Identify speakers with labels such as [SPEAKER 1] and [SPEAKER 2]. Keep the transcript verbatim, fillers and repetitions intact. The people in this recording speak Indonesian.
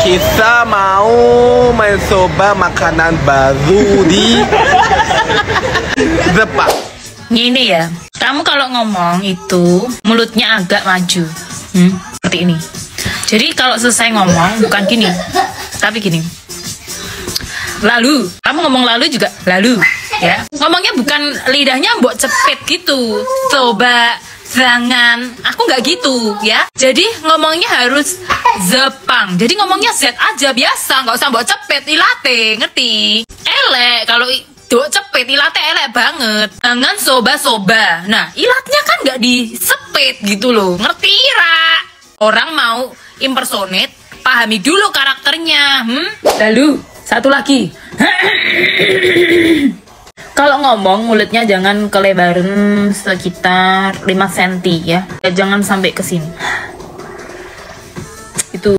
[SPEAKER 1] Kita mau mencoba makanan baru di Jepang.
[SPEAKER 2] Ini ya, kamu kalau ngomong itu mulutnya agak maju, hmm, seperti ini. Jadi kalau selesai ngomong bukan gini, tapi gini. Lalu, kamu ngomong lalu juga lalu, ya. Ngomongnya bukan lidahnya mbok cepet gitu. Coba, jangan, aku nggak gitu, ya. Jadi ngomongnya harus Jepang. Jadi ngomongnya Z aja biasa, nggak usah mbok cepet ilate, ngerti? Elek kalau mbok cepet ilate elek banget. Jangan soba-soba. Nah, ilatnya kan nggak disepet gitu loh, ngerti ra? Orang mau impersonate, pahami dulu karakternya, hmm? Lalu satu lagi. Kalau ngomong mulutnya jangan kelebaran sekitar lima sentimeter ya. Jangan sampai ke sini.